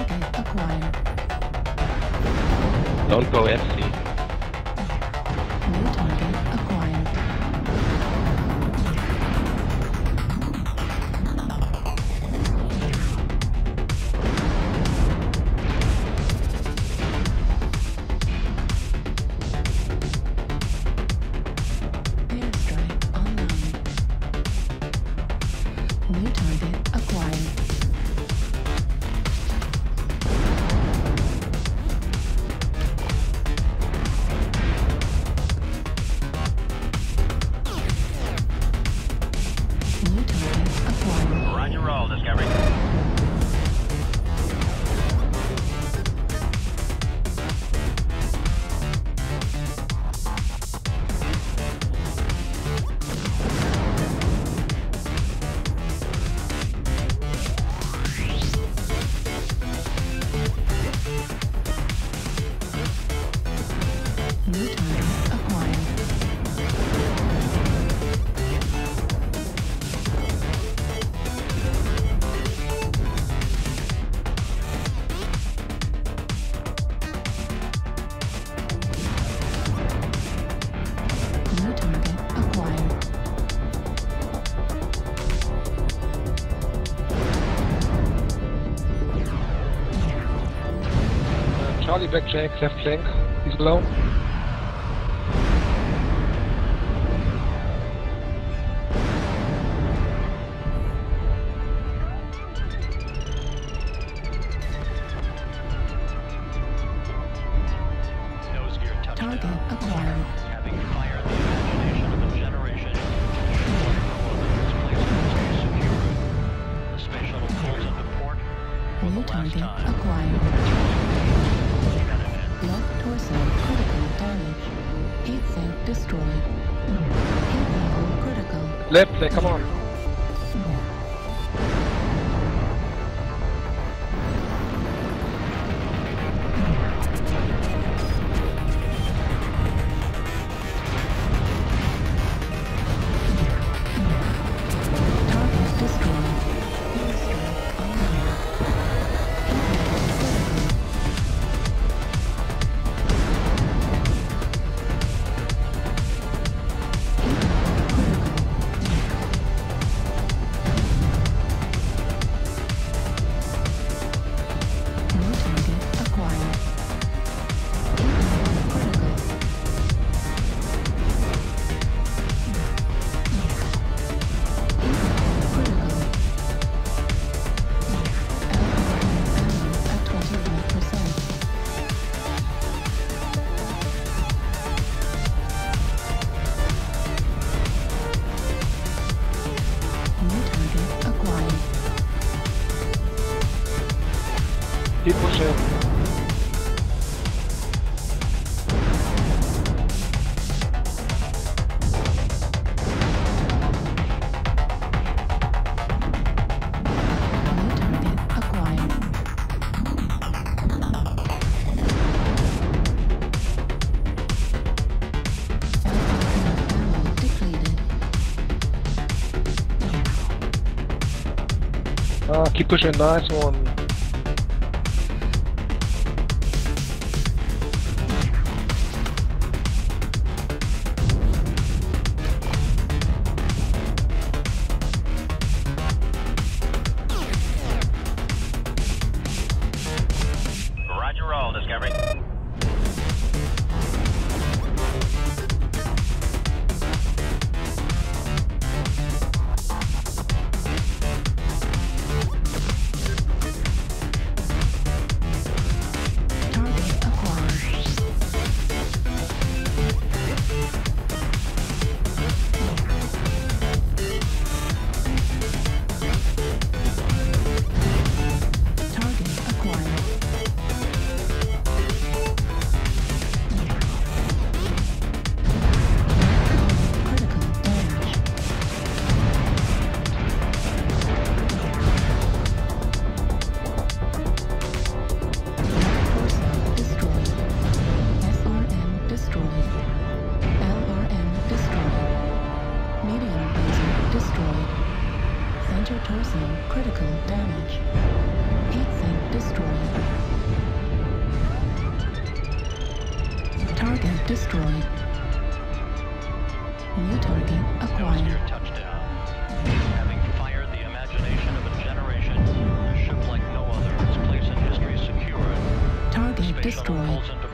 Target acquired. Don't go FC. New target acquired. Airstrike online. New target acquired. New target acquired. Roger, roll, Discovery. New target acquired. New target acquired. Charlie backcheck, left flank. He's low. Nose gear touchdown. Target acquired. Having fired the imagination of a generation. Secure. The space shuttle pulls into port for the New last target time. acquired. Left torso critical damage. Heat sink destroyed. Heat level critical. Left flank, come on. Target destroyed. Airstrike online. Heat level critical. Heat level critical. New target acquired. Heat level critical. Heat level critical. LRM at 25%. New target acquired. Keep pushing. New target acquired. LRM ammo depleted. Keep pushing, nice one. Roger, roll, Discovery. Target acquired. Target acquired. Critical damage. Torso destroyed. SRM destroyed. LRM destroyed. Medium laser destroyed. Center torso critical damage. Async destroyed. Target destroyed. New target Nose gear acquired. touchdown. Having fired the imagination of a generation, a ship like no other, its place in history secured. Target Space shuttle destroyed. pulls into